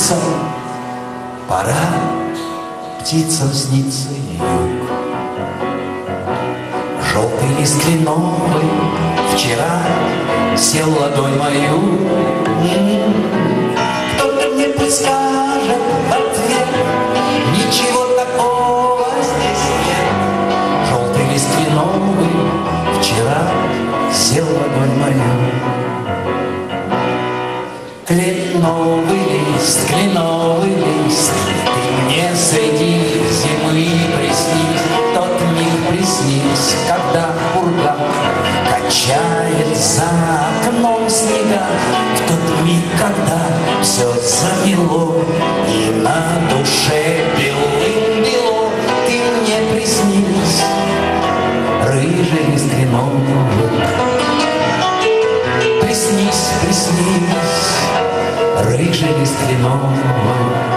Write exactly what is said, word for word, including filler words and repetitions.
птицам, пора птицам снится юг. Желтый лист кленовый вчера сел в ладонь мою. Кто-то мне подскажет в ответ, ничего такого здесь нет. Желтый лист кленовый вчера сел в ладонь мою. Кленовый лист, кленовый лист, ты мне среди зимы приснись. Тот миг приснись, когда пурга качает за окном снега. В тот миг, когда все замело и на душе белым-бело, ты мне приснись, рыжий лист кленовый. Приснись, приснись, рыжий лист кленовый.